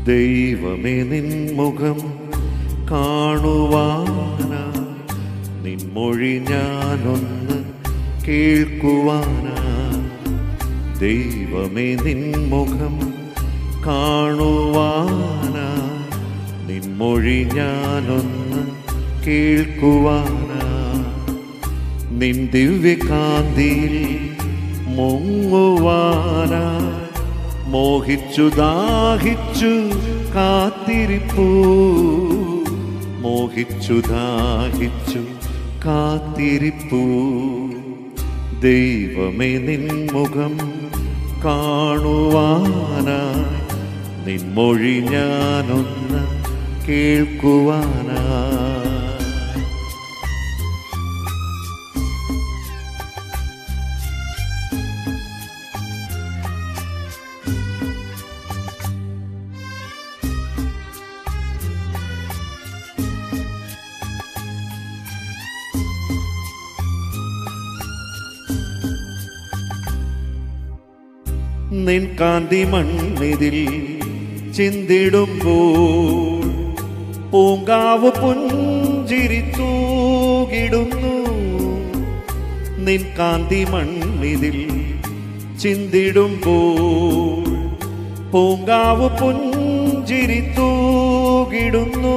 ദൈവമേ നിൻമുഖം കാണുവാനാ, നിൻമൊഴി ഞാനൊന്ന് കേൾക്കുവാനാ. ദൈവമേ നിൻമുഖം കാണുവാനാ, നിൻമൊഴി ഞാനൊന്ന് കേൾക്കുവാനാ. നിൻ ദിവ്യകാന്തിയിൽ മുങ്ങുവാനാ, മോഹിച്ചു ദാഹിച്ചു കാത്തിരിപ്പൂ, മോഹിച്ചു ദാഹിച്ചു കാത്തിരിപ്പൂ. ദൈവമേ നിൻമുഖം കാണുവാനായി, നിൻമൊഴി ഞാനൊന്ന് കേൾക്കുവാനാ. നിൻ കാന്തി മണ്ണിതിൽ ചിന്തിടുമ്പോൾ പൂങ്കാവ് പുഞ്ചിരി തൂകിടുന്നു. നിൻ കാന്തി മണ്ണിതിൽ ചിന്തിടുമ്പോൾ പൂങ്കാവ് പുഞ്ചിരി തൂകിടുന്നു.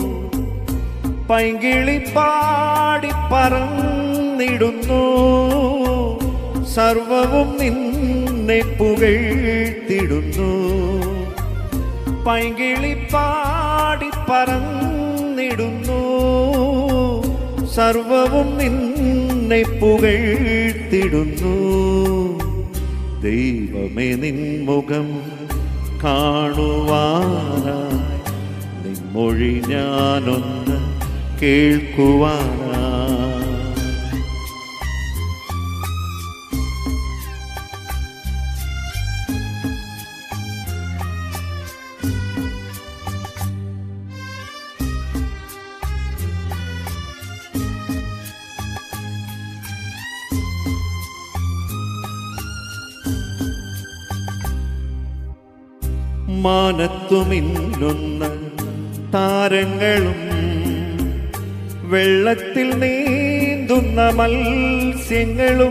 പൈങ്കിളി പാടി പറന്നിടുന്നു, സർവവും നിന്നെ പുകഴ്ത്തിടുന്നു. പൈങ്കിളി പാടി പറന്നിടുന്നു, സർവവും നിന്നെ പുകഴ്ത്തിടുന്നു. ദൈവമേ നിൻമുഖം കാണുവാനായി, നിൻമൊഴി ഞാനൊന്ന് കേൾക്കുവാനാ. മാനത്തു മിന്നുന്ന താരങ്ങളും വെള്ളത്തിൽ നീന്തുന്ന മത്സ്യങ്ങളും,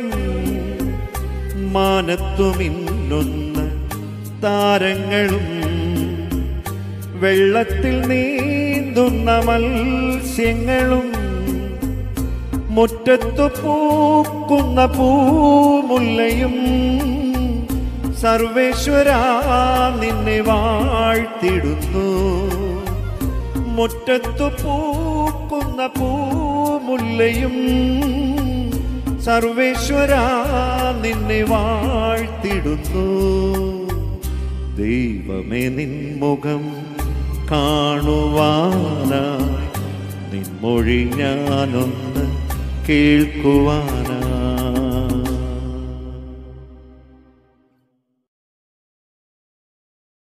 മാനത്തു മിന്നുന്ന താരങ്ങളും വെള്ളത്തിൽ നീന്തുന്ന മത്സ്യങ്ങളും, മുറ്റത്തു പൂക്കുന്ന പൂമുല്ലയും, സർവേശ്വരാ നിന്നെ വാഴ്ത്തിടുന്നു. മുറ്റത്തു പൂക്കുന്ന പൂമുല്ലയും, സർവേശ്വരാ നിന്നെ വാഴ്ത്തിടുന്നു. ദൈവമേ നിൻമുഖം കാണുവാനായി, നിൻമൊഴി ഞാനൊന്ന് കേൾക്കുവാനായി.